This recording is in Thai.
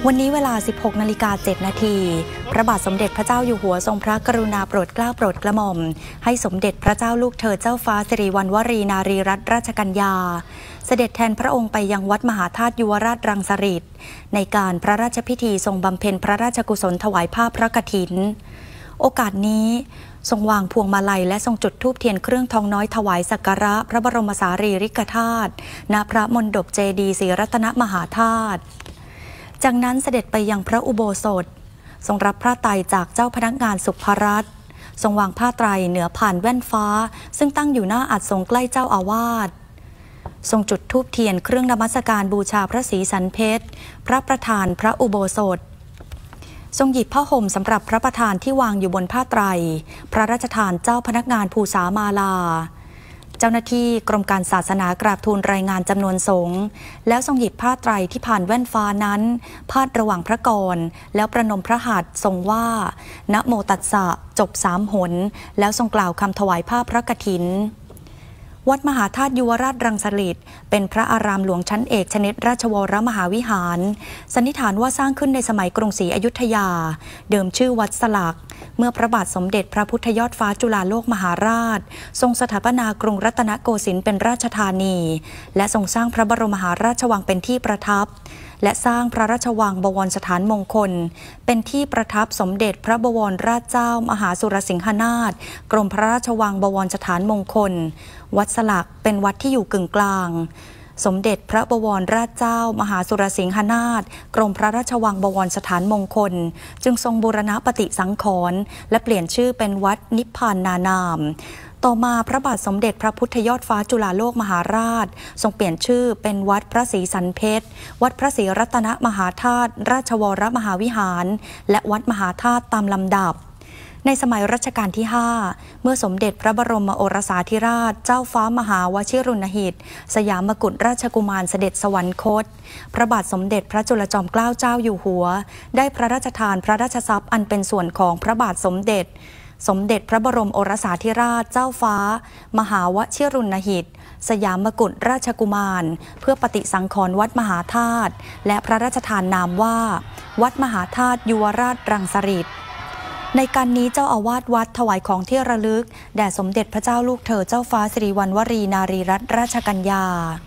วันนี้เวลา 16:07 นาทีพระบาทสมเด็จพระเจ้าอยู่หัวทรงพระกรุณาโปรดเกล้าโปรดกระหม่อมให้สมเด็จพระเจ้าลูกเธอเจ้าฟ้าสิริวัณวรีนารีรัตนราชกัญญาเสด็จแทนพระองค์ไปยังวัดมหาธาตุยุวราชรังสฤษฎ์ในการพระราชพิธีทรงบำเพ็ญพระราชกุศลถวายผ้าพระกฐินโอกาสนี้ทรงวางพวงมาลัยและทรงจุดธูปเทียนเครื่องทองน้อยถวายสักการะพระบรมสารีริกธาตุณพระมณฑปเจดีย์ศรีรัตนมหาธาตุจากนั้นเสด็จไปยังพระอุโบสถทรงรับพระไตรจากเจ้าพนักงานสุภรัตน์ทรงวางผ้าไตรเหนือผ่านแว่นฟ้าซึ่งตั้งอยู่หน้าอัฐทรงใกล้เจ้าอาวาสทรงจุดธูปเทียนเครื่องนมัสการบูชาพระศรีสันเพชรพระประธานพระอุโบสถทรงหยิบผ้าห่มสำหรับพระประธานที่วางอยู่บนผ้าไตรพระราชทานเจ้าพนักงานภูษามาลาเจ้าหน้าที่กรมการศาสนากราบทูลรายงานจำนวนสงฆ์แล้วทรงหยิบผ้าไตรที่ผ่านแว่นฟ้านั้นพาดระหว่างพระกรแล้วประนมพระหัตถ์ทรงว่านะโมตัสสะจบ3 หนแล้วทรงกล่าวคำถวายผ้าพระกฐินวัดมหาธาตุยุวราชรังสฤษฎ์เป็นพระอารามหลวงชั้นเอกชนิดราชวรมหาวิหารสันนิษฐานว่าสร้างขึ้นในสมัยกรุงศรีอยุธยาเดิมชื่อวัดสลักเมื่อพระบาทสมเด็จพระพุทธยอดฟ้าจุฬาโลกมหาราชทรงสถาปนากรุงรัตนโกสินทร์เป็นราชธานีและทรงสร้างพระบรมมหาราชวังเป็นที่ประทับและสร้างพระราชวังบวรสถานมงคลเป็นที่ประทับสมเด็จพระบวรราชเจ้ามหาสุรสิงหนาถกรมพระราชวังบวรสถานมงคลวัดสลักเป็นวัดที่อยู่กึ่งกลางสมเด็จพระบวรราชเจ้ามหาสุรสิงหนาถกรมพระราชวังบวรสถานมงคลจึงทรงบูรณะปฏิสังขรณ์และเปลี่ยนชื่อเป็นวัดนิพพานนานามต่อมาพระบาทสมเด็จพระพุทธยอดฟ้าจุฬาโลกมหาราชทรงเปลี่ยนชื่อเป็นวัดพระศรีสันเพชรวัดพระศรีรัตนมหาธาตุราชวรมหาวิหารและวัดมหาธาตุตามลำดับในสมัยรัชกาลที่ 5เมื่อสมเด็จพระบรมโอรสาธิราชเจ้าฟ้ามหาวชิรุณหิตสยามกุฎราชกุมารเสด็จสวรรคตพระบาทสมเด็จพระจุลจอมเกล้าเจ้าอยู่หัวได้พระราชทานพระราชทรัพย์อันเป็นส่วนของพระบาทสมเด็จพระบรมโอรสาธิราชเจ้าฟ้ามหาวชิรุณหิตสยามกุฎราชกุมารเพื่อปฏิสังขรณ์วัดมหาธาตุและพระราชทานนามว่าวัดมหาธาตุยุวราชรังสฤษฎ์ในการนี้เจ้าอาวาสวัดถวายของที่ระลึกแด่สมเด็จพระเจ้าลูกเธอเจ้าฟ้าสิริวัณวรีนารีรัตนราชกัญญา